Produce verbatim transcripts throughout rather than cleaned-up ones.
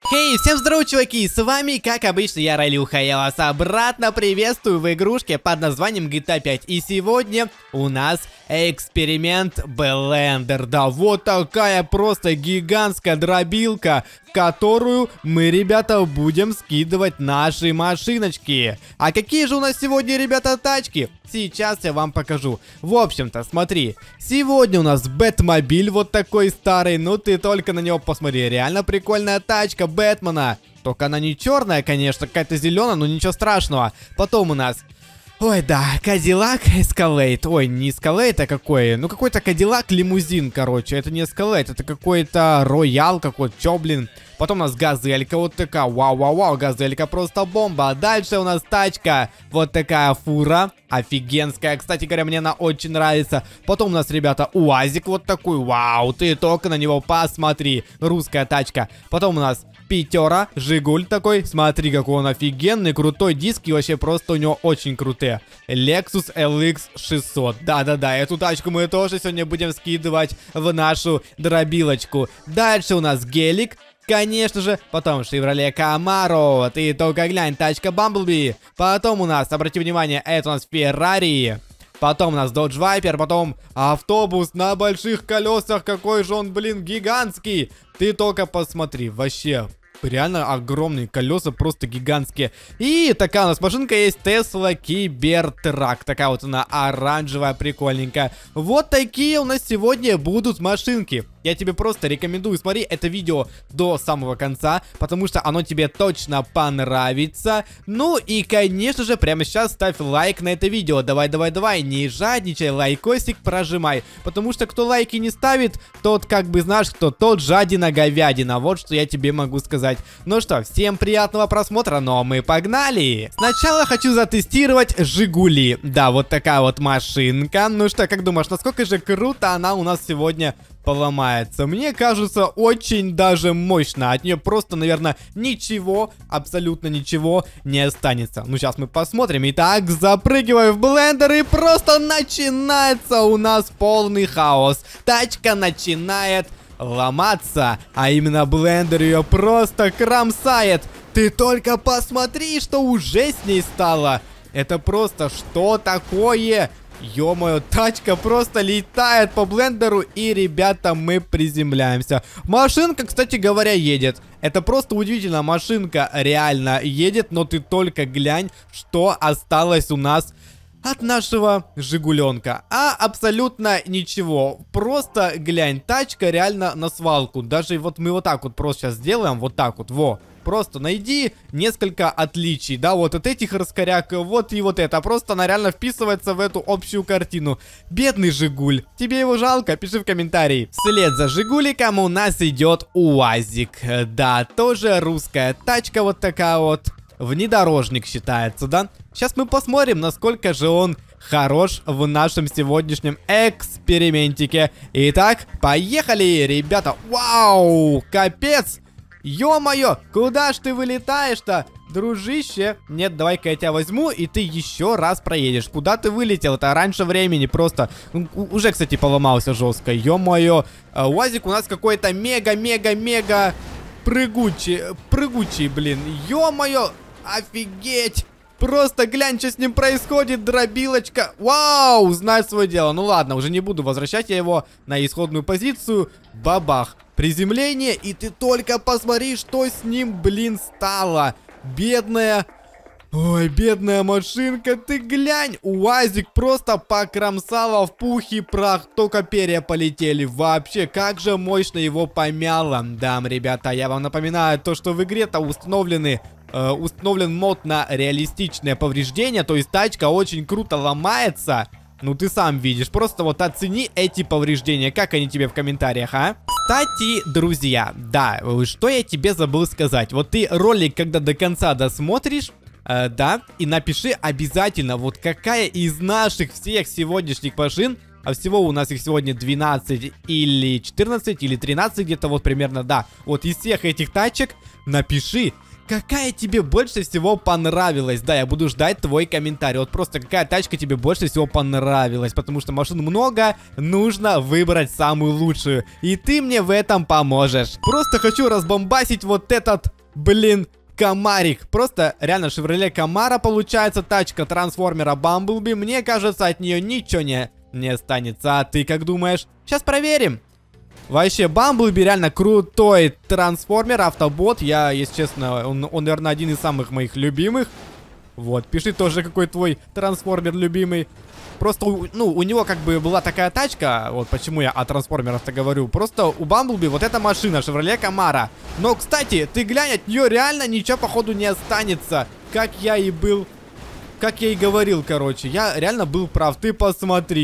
Хей, всем здорово, чуваки, с вами, как обычно, я Райлюха, я вас обратно приветствую в игрушке под названием джи ти эй пять. И сегодня у нас эксперимент Blender. Да, вот такая просто гигантская дробилка, в которую мы, ребята, будем скидывать наши машиночки. А какие же у нас сегодня, ребята, тачки? Сейчас я вам покажу. В общем-то, смотри, сегодня у нас Бэтмобиль вот такой старый. Ну ты только на него посмотри, реально прикольная тачка Бэтмена. Только она не черная, конечно, какая-то зеленая, но ничего страшного. Потом у нас... Ой, да, Кадиллак Эскалейд. Ой, не Эскалейд, а какой? Ну, какой-то Кадиллак лимузин, короче. Это не Эскалейд, это какой-то Роял какой-то. Чё, блин? Потом у нас Газелька вот такая. Вау-вау-вау, Газелька просто бомба. А дальше у нас тачка. Вот такая фура. Офигенская. Кстати говоря, мне она очень нравится. Потом у нас, ребята, УАЗик вот такой. Вау, ты только на него посмотри. Русская тачка. Потом у нас... Пятера, Жигуль такой, смотри, какой он офигенный, крутой диск, и вообще просто у него очень крутые. Lexus эл икс шестьсот, да-да-да, эту тачку мы тоже сегодня будем скидывать в нашу дробилочку. Дальше у нас гелик, конечно же, потом Chevrolet Camaro, ты только глянь, тачка Bumblebee. Потом у нас, обрати внимание, это у нас Ferrari. Потом у нас Dodge Viper, потом автобус на больших колесах, какой же он, блин, гигантский. Ты только посмотри, вообще... Реально огромные колеса, просто гигантские. И такая у нас машинка есть, Tesla Cybertruck. Такая вот она оранжевая, прикольненькая. Вот такие у нас сегодня будут машинки. Я тебе просто рекомендую смотри это видео до самого конца, потому что оно тебе точно понравится. Ну и, конечно же, прямо сейчас ставь лайк на это видео. Давай, давай, давай, не жадничай, лайкосик прожимай. Потому что кто лайки не ставит, тот, как бы, знаешь, кто тот жадина-говядина. Вот что я тебе могу сказать. Ну что, всем приятного просмотра, но мы погнали. Сначала хочу затестировать Жигули. Да, вот такая вот машинка. Ну что, как думаешь, насколько же круто она у нас сегодня поломается? Мне кажется, очень даже мощно. От нее просто, наверное, ничего, абсолютно ничего не останется. Ну, сейчас мы посмотрим. Итак, запрыгиваю в блендер, и просто начинается у нас полный хаос. Тачка начинает ломаться, а именно блендер ее просто кромсает. Ты только посмотри, что уже с ней стало. Это просто что такое? Ё-моё, тачка просто летает по блендеру, и, ребята, мы приземляемся. Машинка, кстати говоря, едет. Это просто удивительно, машинка реально едет, но ты только глянь, что осталось у нас от нашего Жигуленка. А абсолютно ничего. Просто глянь, тачка реально на свалку. Даже вот мы вот так вот просто сейчас сделаем, вот так вот, во. Просто найди несколько отличий, да, вот от этих раскоряк, вот и вот это. Просто она реально вписывается в эту общую картину. Бедный Жигуль, тебе его жалко? Пиши в комментарии. Вслед за Жигуликом у нас идет УАЗик. Да, тоже русская тачка вот такая вот. Внедорожник считается, да? Сейчас мы посмотрим, насколько же он хорош в нашем сегодняшнем экспериментике. Итак, поехали, ребята. Вау, капец. Ё-моё, куда ж ты вылетаешь-то, дружище? Нет, давай-ка я тебя возьму, и ты еще раз проедешь. Куда ты вылетел? Это раньше времени просто. Уже, кстати, поломался жестко. Ё-моё, УАЗик у нас какой-то мега-мега-мега прыгучий, прыгучий, блин. Ё-моё, офигеть. Просто глянь, что с ним происходит, дробилочка. Вау, знает свое дело. Ну ладно, уже не буду возвращать я его на исходную позицию. Бабах. Приземление, и ты только посмотри, что с ним, блин, стало. Бедная... Ой, бедная машинка, ты глянь. УАЗик просто покромсала в пух и прах. Только перья полетели. Вообще, как же мощно его помяло. Да, ребята, я вам напоминаю, то, что в игре-то установлены... Э, установлен мод на реалистичное повреждение. То есть тачка очень круто ломается. Ну, ты сам видишь. Просто вот оцени эти повреждения. Как они тебе в комментариях, а? Кстати, друзья, да, что я тебе забыл сказать. Вот ты ролик, когда до конца досмотришь, э, да, и напиши обязательно, вот какая из наших всех сегодняшних машин, а всего у нас их сегодня двенадцать или четырнадцать или тринадцать где-то вот примерно, да. Вот из всех этих тачек напиши, какая тебе больше всего понравилась? Да, я буду ждать твой комментарий. Вот просто какая тачка тебе больше всего понравилась? Потому что машин много, нужно выбрать самую лучшую. И ты мне в этом поможешь. Просто хочу разбомбасить вот этот, блин, Камарик. Просто реально Chevrolet Camaro получается, тачка трансформера Бамблби. Мне кажется, от нее ничего не, не останется. А ты как думаешь? Сейчас проверим. Вообще, Бамблби реально крутой трансформер, автобот. Я, если честно, он, он, наверное, один из самых моих любимых. Вот, пиши тоже, какой твой трансформер любимый. Просто, ну, у него как бы была такая тачка. Вот почему я о трансформерах-то говорю. Просто у Бамблби вот эта машина, Chevrolet Camaro. Но, кстати, ты глянь, от нее реально ничего, походу, не останется. Как я и был... Как я и говорил, короче, я реально был прав. Ты посмотри,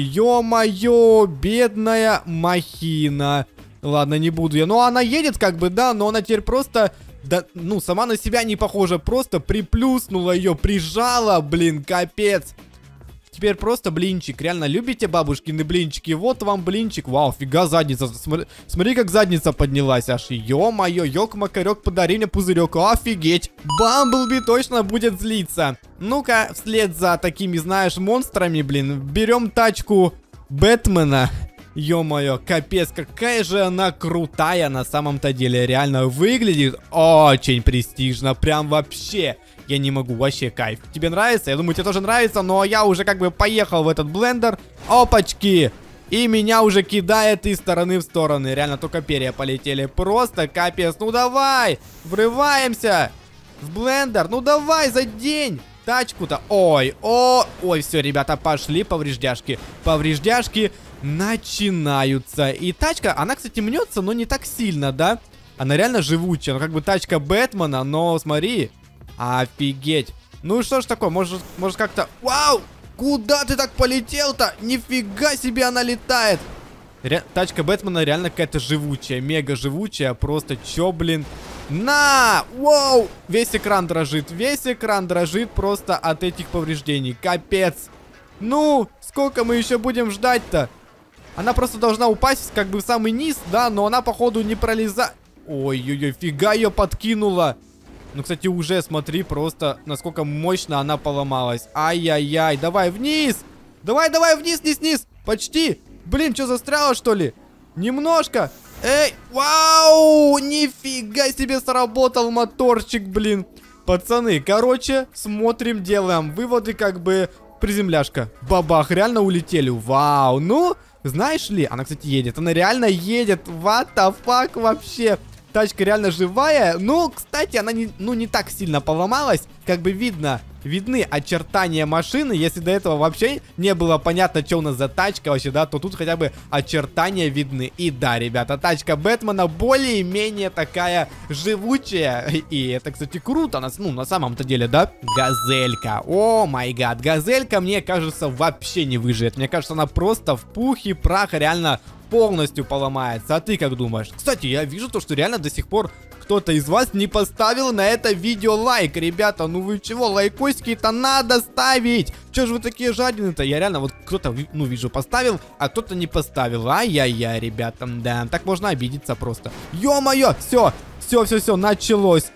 ё-моё, бедная махина. Ладно, не буду я. Ну, она едет как бы, да, но она теперь просто, да, ну, сама на себя не похожа. Просто приплюснула ее, прижала, блин, капец. Теперь просто блинчик. Реально, любите бабушкины блинчики? Вот вам блинчик. Вау, фига задница. Смотри, смотри как задница поднялась аж. Ё-моё, ёк-макарёк, подари мне пузырек. Офигеть. Бамблби точно будет злиться. Ну-ка, вслед за такими, знаешь, монстрами, блин, берем тачку Бэтмена. Ё-моё, капец, какая же она крутая на самом-то деле. Реально выглядит очень престижно. Прям вообще... Я не могу, вообще кайф. Тебе нравится? Я думаю, тебе тоже нравится, но я уже как бы поехал в этот блендер. Опачки! И меня уже кидает из стороны в стороны. Реально, только перья полетели. Просто капец. Ну давай! Врываемся в блендер. Ну давай, задень тачку-то. Ой, о, ой, все, ребята, пошли повреждяшки. Повреждяшки начинаются. И тачка, она, кстати, мнется, но не так сильно, да? Она реально живучая. Ну, как бы тачка Бэтмена, но смотри... Офигеть. Ну что ж такое, может, может как-то... Вау! Куда ты так полетел-то? Нифига себе она летает. Ре... Тачка Бэтмена реально какая-то живучая. Мега живучая. Просто чё, блин? На! Воу! Весь экран дрожит. Весь экран дрожит просто от этих повреждений. Капец. Ну, сколько мы еще будем ждать-то? Она просто должна упасть как бы в самый низ, да? Но она, походу, не пролезает. Ой-ой-ой, фига ее подкинула. Ну, кстати, уже смотри просто, насколько мощно она поломалась. Ай-яй-яй, давай вниз! Давай, давай, вниз, вниз, вниз! Почти! Блин, что, застряло, что ли? Немножко! Эй, вау! Нифига себе сработал моторчик, блин! Пацаны, короче, смотрим, делаем выводы, как бы, приземляшка. Бабах, реально улетели. Вау, ну, знаешь ли, она, кстати, едет. Она реально едет. What the fuck вообще? Тачка реально живая. Ну, кстати, она не, ну, не так сильно поломалась. Как бы видно, видны очертания машины. Если до этого вообще не было понятно, что у нас за тачка вообще, да, то тут хотя бы очертания видны. И да, ребята, тачка Бэтмена более-менее такая живучая. И это, кстати, круто. Ну, на самом-то деле, да? Газелька. О май гад. Газелька, мне кажется, вообще не выживет. Мне кажется, она просто в пух и прах реально полностью поломается. А ты как думаешь? Кстати, я вижу то, что реально до сих пор кто-то из вас не поставил на это видео лайк. Ребята, ну вы чего? Лайкосики-то надо ставить. Че же вы такие жадины-то? Я реально вот кто-то, ну, вижу, поставил, а кто-то не поставил. Ай-яй-яй, ребята, да. Так можно обидеться просто. Ё-моё, все, все, все, все, началось.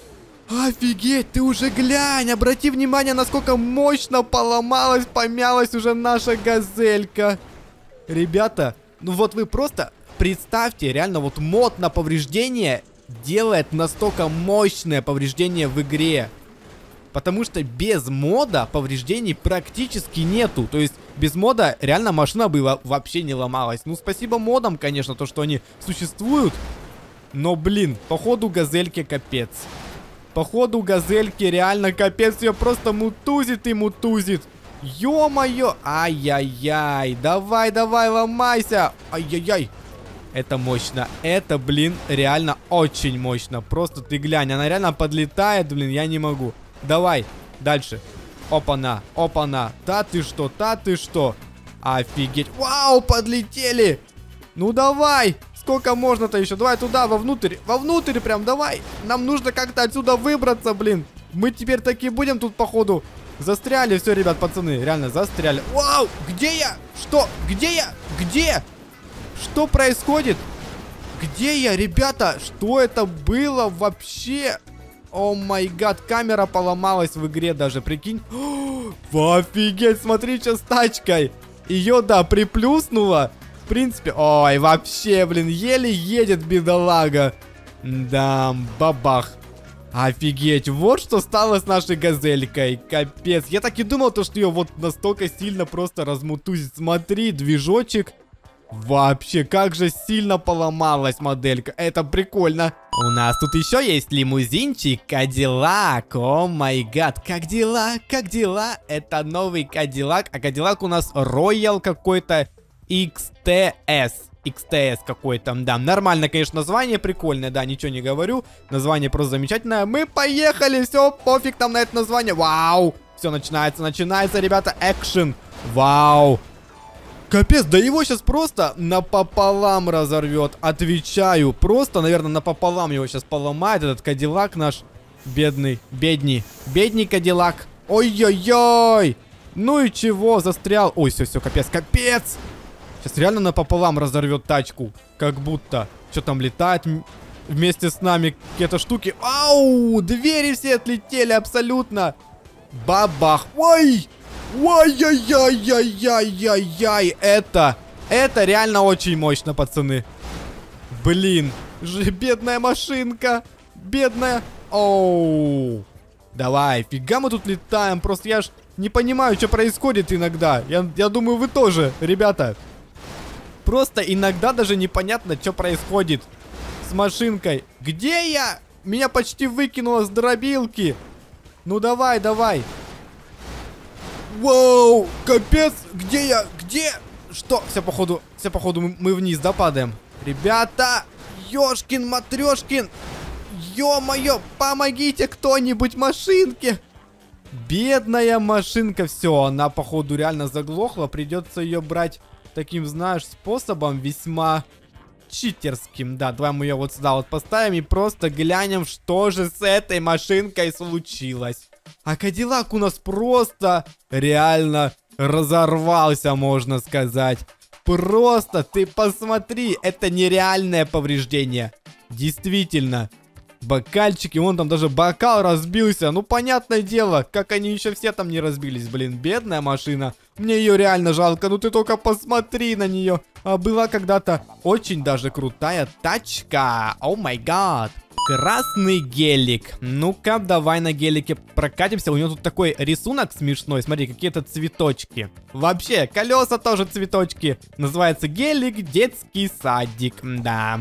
Офигеть, ты уже глянь, обрати внимание, насколько мощно поломалась, помялась уже наша газелька. Ребята, ну вот вы просто представьте, реально вот мод на повреждение делает настолько мощное повреждение в игре. Потому что без мода повреждений практически нету. То есть без мода реально машина бы вообще не ломалась. Ну спасибо модам, конечно, то, что они существуют. Но блин, походу газельке капец. Походу газельки реально капец, ее просто мутузит и мутузит. Ё-моё! Ай-яй-яй! Давай, давай, ломайся! Ай-яй-яй! Это мощно. Это, блин, реально очень мощно. Просто ты глянь, она реально подлетает, блин, я не могу. Давай, дальше. Опа-на, опа-на. Да ты что, да ты что? Офигеть. Вау, подлетели! Ну давай! Сколько можно-то еще? Давай туда, вовнутрь. Вовнутрь прям, давай. Нам нужно как-то отсюда выбраться, блин. Мы теперь таки будем тут, походу... Застряли, все, ребят, пацаны, реально застряли. Вау, где я? Что? Где я? Где? Что происходит? Где я, ребята? Что это было вообще? О май гад, камера поломалась в игре даже, прикинь. О, офигеть, смотри, что с тачкой. Ее, да, приплюснуло. В принципе, ой, вообще, блин, еле едет бедолага. Да, бабах. Офигеть, вот что стало с нашей газелькой. Капец, я так и думал, то, что ее вот настолько сильно просто размутузит. Смотри, движочек. Вообще, как же сильно поломалась моделька. Это прикольно. У нас тут еще есть лимузинчик Кадиллак. О май гад, как дела, как дела? Это новый Кадиллак. А Кадиллак у нас Royal какой-то икс ти эс. икс ти эс какой-то, да. Нормально, конечно, название прикольное, да, ничего не говорю. Название просто замечательное. Мы поехали, все, пофиг там на это название. Вау! Все, начинается, начинается, ребята, экшен. Вау! Капец, да его сейчас просто напополам разорвет. Отвечаю, просто, наверное, напополам его сейчас поломает этот Кадиллак наш. Бедный, бедний, бедный Кадиллак. Ой-ой-ой! Ну и чего, застрял. Ой, все-все, капец, капец! Сейчас реально напополам разорвет тачку. Как будто. Что там летает вместе с нами какие-то штуки. Ау! Двери все отлетели абсолютно. Бабах. Ой! Ой-ой-ой-ой-ой-ой-ой. Это, это реально очень мощно, пацаны. Блин. Же, бедная машинка. Бедная. Оу. Давай, фига мы тут летаем. Просто я ж не понимаю, что происходит иногда. Я, я думаю, вы тоже, ребята. Просто иногда даже непонятно, что происходит с машинкой. Где я? Меня почти выкинуло с дробилки. Ну давай, давай. Вау, капец, где я? Где? Что? Все, походу, все, походу, мы, мы вниз, да, падаем? Ребята, ёшкин, матрёшкин. Ё-моё, помогите кто-нибудь машинке. Бедная машинка, все, она, походу, реально заглохла. Придется ее брать таким, знаешь, способом весьма читерским. Да, давай мы ее вот сюда вот поставим и просто глянем, что же с этой машинкой случилось. А Кадиллак у нас просто реально разорвался, можно сказать. Просто ты посмотри, это нереальное повреждение. Действительно. Бокальчики, вон там даже бокал разбился. Ну, понятное дело, как они еще все там не разбились. Блин, бедная машина. Мне ее реально жалко. Ну, ты только посмотри на нее. А была когда-то очень даже крутая тачка. О май гад. Красный гелик. Ну-ка, давай на гелике прокатимся. У него тут такой рисунок смешной. Смотри, какие-то цветочки. Вообще, колеса тоже цветочки. Называется гелик детский садик. Да.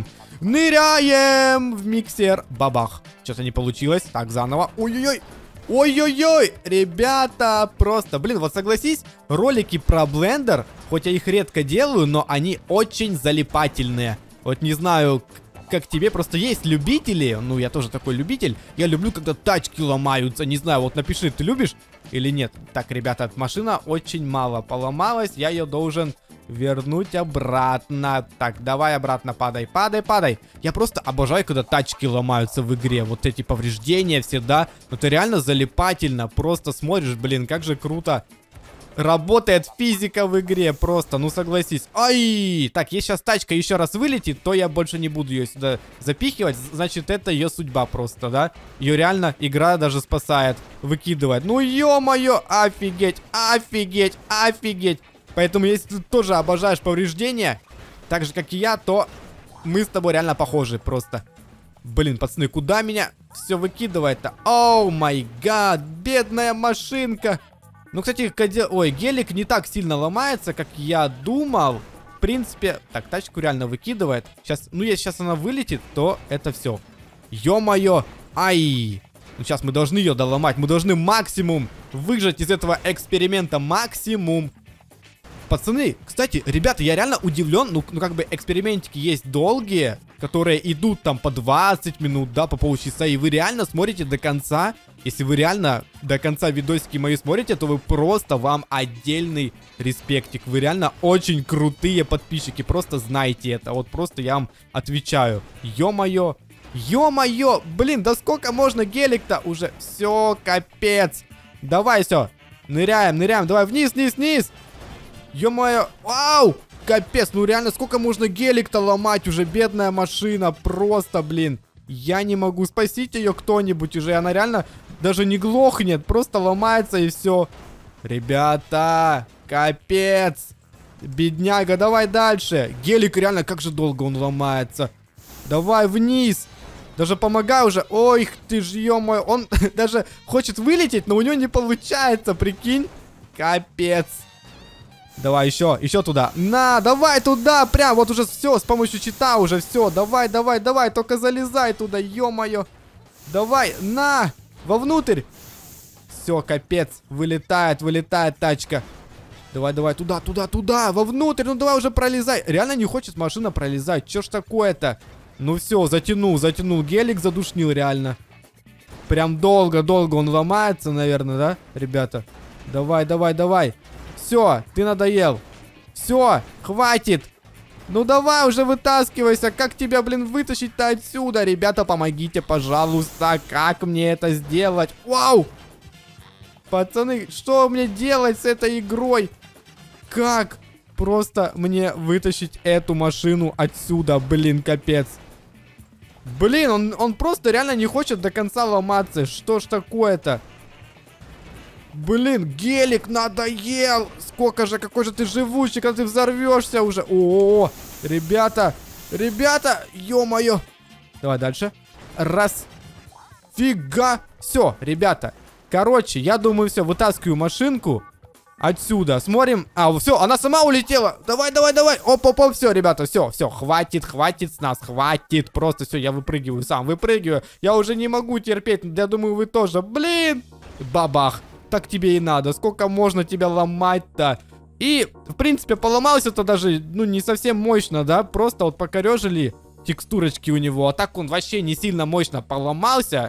Ныряем в миксер. Бабах. Что-то не получилось. Так, заново. Ой-ой-ой. Ой-ой-ой. Ребята, просто, блин, вот согласись, ролики про Blender, хоть я их редко делаю, но они очень залипательные. Вот не знаю, как тебе, просто есть любители. Ну, я тоже такой любитель. Я люблю, когда тачки ломаются. Не знаю, вот напиши, ты любишь или нет. Так, ребята, машина очень мало поломалась. Я ее должен вернуть обратно. Так, давай обратно падай, падай, падай. Я просто обожаю, когда тачки ломаются в игре. Вот эти повреждения всегда. Это реально залипательно. Просто смотришь, блин, как же круто работает физика в игре. Просто, ну согласись. Ай! Так, если сейчас тачка еще раз вылетит, то я больше не буду ее сюда запихивать. Значит, это ее судьба просто, да? Ее реально игра даже спасает. Выкидывает. Ну, ё-моё! Офигеть! Офигеть! Офигеть! Поэтому, если ты тоже обожаешь повреждения, так же, как и я, то мы с тобой реально похожи просто. Блин, пацаны, куда меня все выкидывает-то? Оу май гад, бедная машинка. Ну, кстати, каде... Ой, гелик не так сильно ломается, как я думал. В принципе, так, тачку реально выкидывает. Сейчас, ну, если сейчас она вылетит, то это все. Ё-моё, ай. Ну, сейчас мы должны ее доломать. Мы должны максимум выжать из этого эксперимента. Максимум. Пацаны, кстати, ребята, я реально удивлен. Ну, ну, как бы экспериментики есть долгие, которые идут там по двадцать минут, да, по полчаса. И вы реально смотрите до конца. Если вы реально до конца видосики мои смотрите, то вы просто, вам отдельный респектик. Вы реально очень крутые подписчики. Просто знайте это. Вот просто я вам отвечаю. Ё-моё. Ё-моё. Блин, да сколько можно гелик-то уже? Все, капец. Давай, все. Ныряем, ныряем. Давай вниз, вниз, вниз. Ё-моё, вау, капец, ну реально, сколько можно гелик-то ломать уже, бедная машина, просто, блин. Я не могу. Спасите ее кто-нибудь уже. Она реально даже не глохнет. Просто ломается и все. Ребята, капец. Бедняга, давай дальше. Гелик реально, как же долго он ломается. Давай вниз. Даже помогай уже. Ой, ты ж, ё-моё. Он даже хочет вылететь, но у него не получается, прикинь. Капец. Давай еще, еще туда. На, давай туда, прям, вот уже все, с помощью чита уже все. Давай, давай, давай, только залезай туда, ё-моё. Давай, на, вовнутрь. Все, капец, вылетает, вылетает тачка. Давай, давай, туда, туда, туда, вовнутрь, ну давай уже пролезай. Реально не хочет машина пролезать, че ж такое-то? Ну все, затянул, затянул, гелик задушнил реально. Прям долго-долго он ломается, наверное, да, ребята? Давай, давай, давай. Все, ты надоел. Все, хватит. Ну давай уже вытаскивайся. Как тебя, блин, вытащить-то отсюда? Ребята, помогите, пожалуйста. Как мне это сделать? Вау! Пацаны, что мне делать с этой игрой? Как просто мне вытащить эту машину отсюда? Блин, капец. Блин, он, он просто реально не хочет до конца ломаться. Что ж такое-то? Блин, гелик надоел. Сколько же, какой же ты живучий, когда ты взорвешься уже. О, -о, -о. Ребята, ребята, ё-моё. Давай дальше. Раз. Фига. Все, ребята. Короче, я думаю, все, вытаскиваю машинку отсюда. Смотрим. А, все, она сама улетела. Давай, давай, давай. Оп-оп-оп, все, ребята, все, все, хватит, хватит с нас, хватит. Просто все, я выпрыгиваю сам, выпрыгиваю. Я уже не могу терпеть. Я думаю, вы тоже. Блин. Бабах. Так тебе и надо. Сколько можно тебя ломать-то? И, в принципе, поломался это даже, ну, не совсем мощно, да? Просто вот покорежили текстурочки у него. А так он вообще не сильно мощно поломался.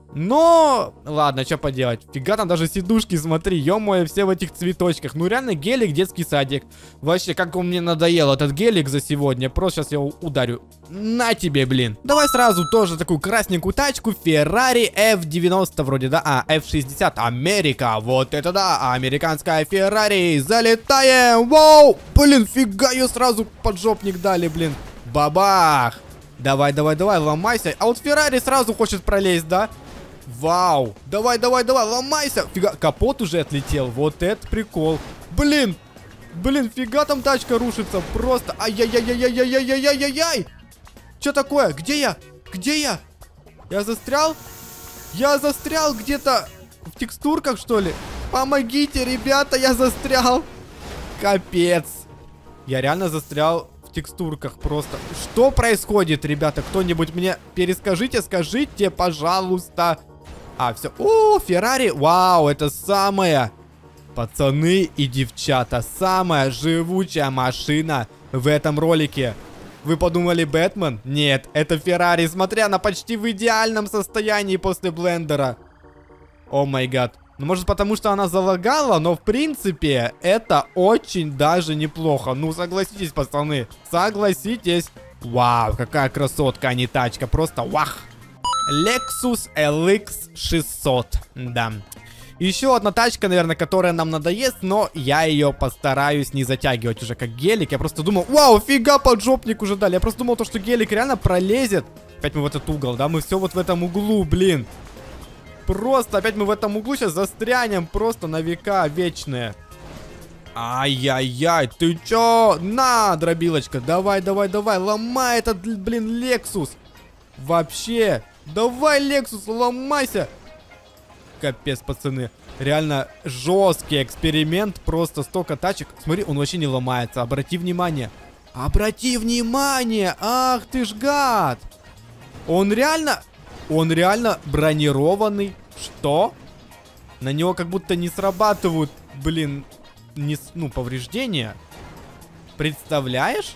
Но, ладно, что поделать. Фига там даже сидушки, смотри, ё-моё, все в этих цветочках. Ну реально гелик, детский садик. Вообще, как он мне надоел, этот гелик за сегодня. Просто сейчас я его ударю. На тебе, блин. Давай сразу тоже такую красненькую тачку. Ferrari эф девяносто вроде, да? А, эф шестьдесят, Америка. Вот это да, американская Ferrari. Залетаем, вау. Блин, фига, ее сразу поджопник дали, блин. Бабах. Давай, давай, давай, ломайся. А вот Ferrari сразу хочет пролезть, да? Вау! Давай, давай, давай, ломайся! Фига, капот уже отлетел. Вот это прикол. Блин! Блин, фига там тачка рушится. Просто. Ай-яй-яй-яй-яй-яй-яй-яй-яй! Что такое? Где я? Где я? Я застрял? Я застрял где-то в текстурках, что ли? Помогите, ребята, я застрял. Капец. Я реально застрял в текстурках просто. Что происходит, ребята? Кто-нибудь мне перескажите, скажите, пожалуйста. А, все. О, Феррари. Вау, это самая, пацаны и девчата, самая живучая машина в этом ролике. Вы подумали, Бэтмен? Нет, это Феррари. Смотри, она почти в идеальном состоянии после блендера. О май гад. Ну, может, потому что она залагала, но, в принципе, это очень даже неплохо. Ну, согласитесь, пацаны. Согласитесь. Вау, какая красотка, а не тачка. Просто вах. Lexus эл икс шестьсот. Да. Еще одна тачка, наверное, которая нам надоест, но я ее постараюсь не затягивать уже как гелик. Я просто думал, вау, фига, поджопник уже дали. Я просто думал, то, что гелик реально пролезет. Опять мы в этот угол, да? Мы все вот в этом углу, блин. Просто опять мы в этом углу сейчас застрянем просто на века вечные. Ай-яй-яй, ты чё? На, дробилочка, давай, давай, давай, ломай этот, блин, Lexus. Вообще, давай, Lexus, ломайся. Капец, пацаны, реально жесткий эксперимент, просто столько тачек. Смотри, он вообще не ломается, обрати внимание. Обрати внимание, ах ты ж гад. Он реально... Он реально бронированный. Что? На него как будто не срабатывают, блин, не, ну, повреждения. Представляешь?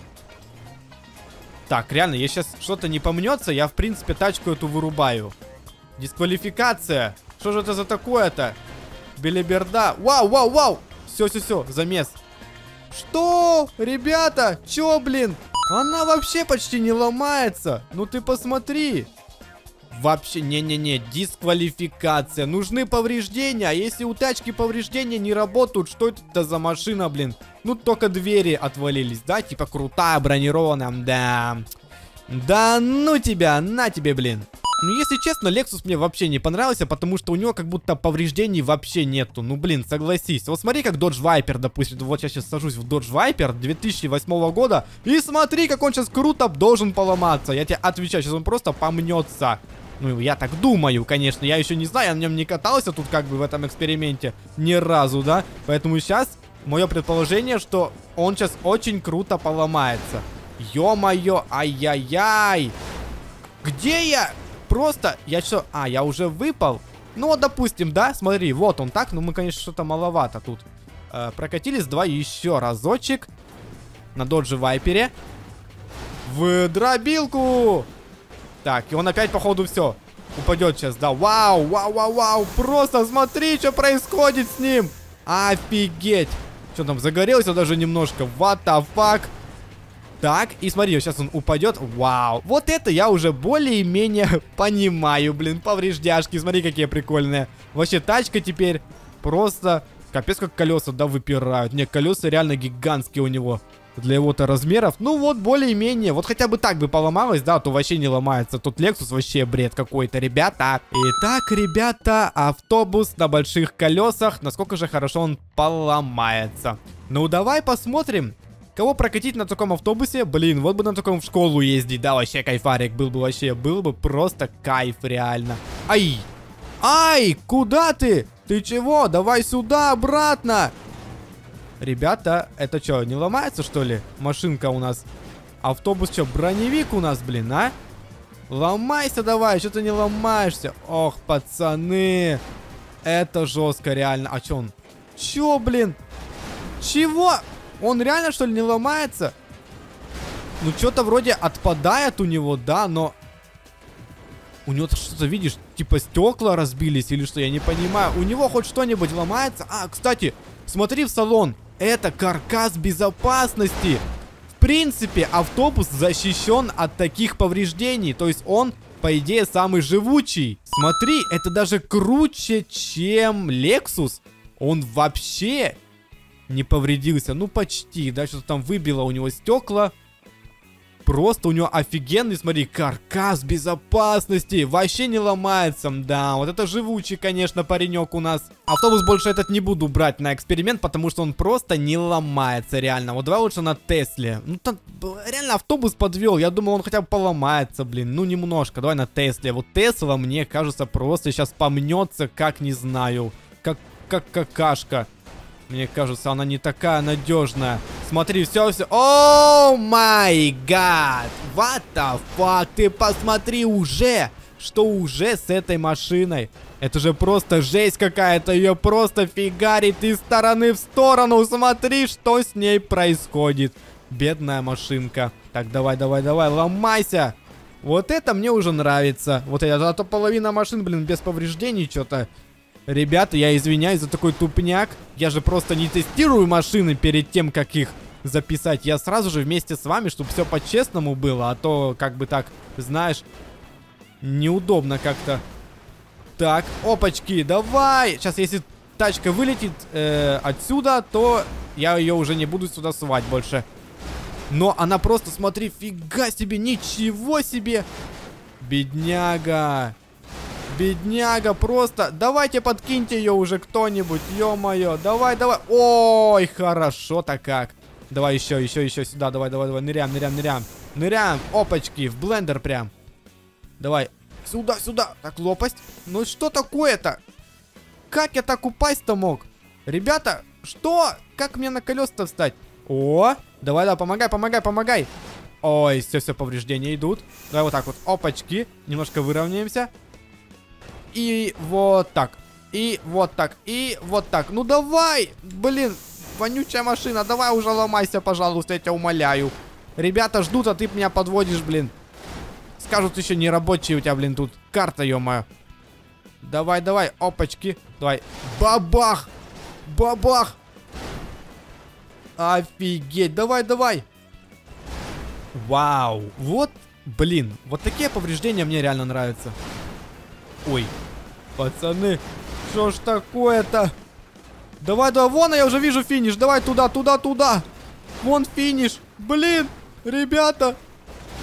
Так, реально, если сейчас что-то не помнется, я, в принципе, тачку эту вырубаю. Дисквалификация. Что же это за такое-то? Белиберда. Вау, вау, вау. Все, все, все, замес. Что? Ребята, чё, блин? Она вообще почти не ломается. Ну ты посмотри. Вообще, не-не-не, дисквалификация. Нужны повреждения. А если у тачки повреждения не работают, что это за машина, блин? Ну, только двери отвалились, да? Типа крутая, бронированная, да. Да ну тебя, на тебе, блин. Ну, если честно, Lexus мне вообще не понравился, потому что у него как будто повреждений вообще нету. Ну, блин, согласись. Вот смотри, как Dodge Viper, допустим. Вот я сейчас сажусь в Dodge Viper две тысячи восьмого года. И смотри, как он сейчас круто должен поломаться. Я тебе отвечаю, сейчас он просто помнется. Ну, я так думаю, конечно. Я еще не знаю, я на нем не катался тут как бы в этом эксперименте ни разу, да? Поэтому сейчас мое предположение, что он сейчас очень круто поломается. Ё-моё, ай-яй-яй. Где я? Просто, я что? А, я уже выпал. Ну, вот, допустим, да, смотри, вот он так. Ну, мы, конечно, что-то маловато тут. Э, прокатились два еще разочек. На Dodge Viper. В дробилку. Так, и он опять, походу, все. Упадет сейчас, да. Вау, вау, вау, вау. Просто смотри, что происходит с ним. Офигеть. Что там, загорелся даже немножко. What the fuck? Так, и смотри, сейчас он упадет. Вау. Вот это я уже более-менее понимаю, блин. Повреждяшки, смотри, какие прикольные. Вообще, тачка теперь просто... Капец, как колеса, да, выпирают. Не, колеса реально гигантские у него. Для его-то размеров. Ну вот, более-менее. Вот хотя бы так бы поломалось, да, то вообще не ломается. Тут Lexus вообще бред какой-то, ребята. Итак, ребята, автобус на больших колесах. Насколько же хорошо он поломается. Ну, давай посмотрим, кого прокатить на таком автобусе. Блин, вот бы на таком в школу ездить. Да, вообще кайфарик был бы вообще. Был бы просто кайф, реально. Ай! Ай! Куда ты? Ты чего? Давай сюда, обратно! Ребята, это что, не ломается, что ли? Машинка у нас. Автобус что, броневик у нас, блин, а? Ломайся давай, что ты не ломаешься? Ох, пацаны. Это жестко, реально. А что он? Чё, блин? Чего? Он реально, что ли, не ломается? Ну, что-то вроде отпадает у него, да, но... У него что-то, видишь, типа стекла разбились или что, я не понимаю. У него хоть что-нибудь ломается? А, кстати, смотри в салон. Это каркас безопасности. В принципе, автобус защищен от таких повреждений. То есть он, по идее, самый живучий. Смотри, это даже круче, чем Lexus. Он вообще не повредился. Ну, почти, да, что-то там выбило у него стекла. Просто у него офигенный, смотри, каркас безопасности. Вообще не ломается. Да, вот это живучий, конечно, паренек у нас. Автобус больше этот не буду брать на эксперимент, потому что он просто не ломается, реально. Вот давай лучше на Тесле. Ну, там реально автобус подвел. Я думал, он хотя бы поломается, блин. Ну, немножко. Давай на Тесле. Вот Тесла, мне кажется, просто сейчас помнется, как не знаю. Как, как какашка. Мне кажется, она не такая надежная. Смотри, все, все. О май гад! What the fuck? Ты посмотри уже, что уже с этой машиной. Это же просто жесть какая-то. Ее просто фигарит из стороны в сторону. Смотри, что с ней происходит. Бедная машинка. Так, давай, давай, давай, ломайся. Вот это мне уже нравится. Вот это, а то половина машин, блин, без повреждений что-то. Ребята, я извиняюсь за такой тупняк. Я же просто не тестирую машины перед тем, как их записать. Я сразу же вместе с вами, чтобы все по-честному было. А то, как бы так, знаешь, неудобно как-то. Так, опачки, давай. Сейчас, если тачка вылетит э, отсюда, то я ее уже не буду сюда сувать больше. Но она просто, смотри, фига себе, ничего себе. Бедняга. Бедняга, просто. Давайте подкиньте ее уже кто-нибудь, ё-моё. Давай, давай. Ой, хорошо-то как. Давай еще, еще, еще сюда. Давай, давай, давай. Ныряем, ныряем, ныряем. Ныряем. Опачки, в блендер прям. Давай. Сюда, сюда. Так, лопасть. Ну что такое-то? Как я так упасть-то мог? Ребята, что? Как мне на колеса-то встать? О, давай, давай, помогай, помогай, помогай. Ой, все-все, повреждения идут. Давай вот так вот. Опачки. Немножко выровняемся. И вот так. И вот так. И вот так. Ну давай! Блин, вонючая машина. Давай уже ломайся, пожалуйста, я тебя умоляю. Ребята ждут, а ты меня подводишь, блин. Скажут еще не рабочие у тебя, блин, тут карта, ё-моё. Давай, давай, опачки. Давай. Бабах! Бабах! Офигеть, давай, давай. Вау. Вот, блин, вот такие повреждения мне реально нравятся. Ой, пацаны, что ж такое-то? Давай, давай, вон я уже вижу финиш. Давай туда, туда, туда. Вон финиш. Блин, ребята.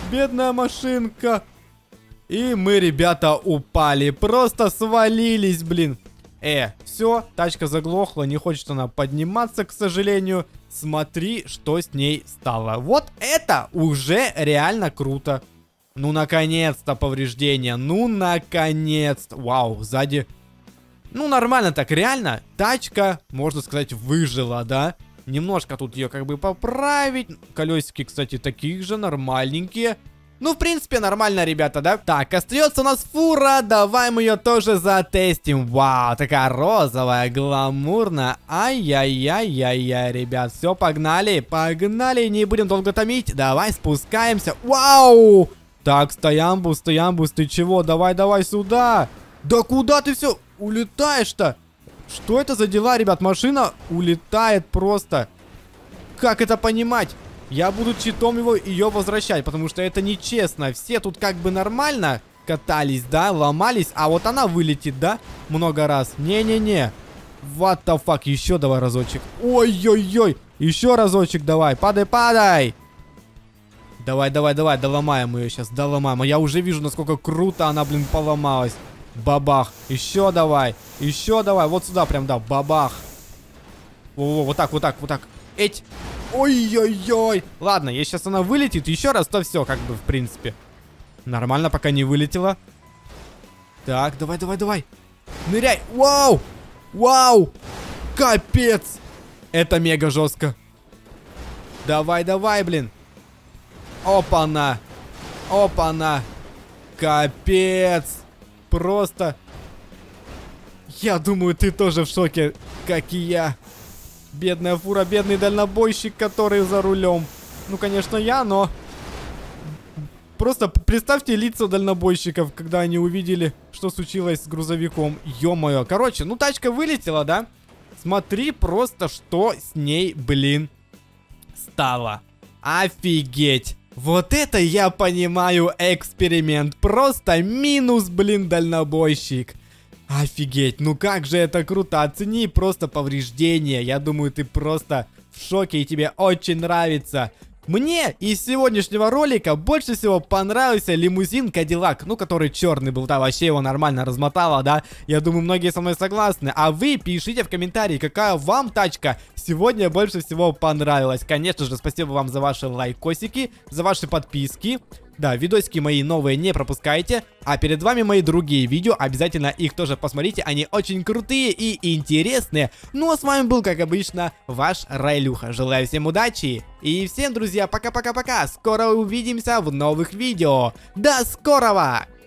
Бедная машинка. И мы, ребята, упали. Просто свалились, блин. Э, все, тачка заглохла. Не хочет она подниматься, к сожалению. Смотри, что с ней стало. Вот это уже реально круто. Ну, наконец-то повреждения. Ну, наконец-то. Вау, сзади. Ну, нормально так, реально. Тачка, можно сказать, выжила, да? Немножко тут ее как бы поправить. Колесики, кстати, такие же, нормальненькие. Ну, в принципе, нормально, ребята, да? Так, остается у нас фура. Давай мы ее тоже затестим. Вау, такая розовая, гламурная. Ай-яй-яй-яй-яй, ребят. Все, погнали, погнали. Не будем долго томить. Давай спускаемся. Вау! Так, стоямбус, стоямбус, ты чего? Давай, давай сюда. Да куда ты все улетаешь-то? Что это за дела, ребят? Машина улетает просто. Как это понимать? Я буду читом его ее возвращать, потому что это нечестно. Все тут как бы нормально катались, да, ломались, а вот она вылетит, да, много раз. Не-не-не. What the fuck? Еще давай разочек. Ой-ой-ой. Еще разочек давай. Падай, падай. Давай, давай, давай. Доломаем ее сейчас. Доломаем. А я уже вижу, насколько круто она, блин, поломалась. Бабах. Еще давай. Еще давай. Вот сюда прям, да. Бабах. О, вот так, вот так, вот так. Эть. Ой-ой-ой. Ладно, если сейчас она вылетит еще раз, то все, как бы, в принципе. Нормально, пока не вылетела. Так, давай, давай, давай. Ныряй. Вау. Вау. Капец. Это мега жестко. Давай, давай, блин. Опа-на. Опа-на. Капец. Просто. Я думаю, ты тоже в шоке, как и я. Бедная фура, бедный дальнобойщик, который за рулем. Ну, конечно, я, но... Просто представьте лица дальнобойщиков, когда они увидели, что случилось с грузовиком. Ё-моё. Короче, ну тачка вылетела, да? Смотри просто, что с ней, блин, стало. Офигеть. Вот это я понимаю эксперимент. Просто минус, блин, дальнобойщик. Офигеть, ну как же это круто. Оцени просто повреждения. Я думаю, ты просто в шоке и тебе очень нравится. Мне из сегодняшнего ролика больше всего понравился лимузин Кадиллак, ну, который черный был, да, вообще его нормально размотало, да. Я думаю, многие со мной согласны. А вы пишите в комментарии, какая вам тачка сегодня больше всего понравилась. Конечно же, спасибо вам за ваши лайкосики, за ваши подписки. Да, видосики мои новые не пропускайте. А перед вами мои другие видео. Обязательно их тоже посмотрите. Они очень крутые и интересные. Ну а с вами был, как обычно, ваш Райлюха. Желаю всем удачи. И всем, друзья, пока-пока-пока. Скоро увидимся в новых видео. До скорого!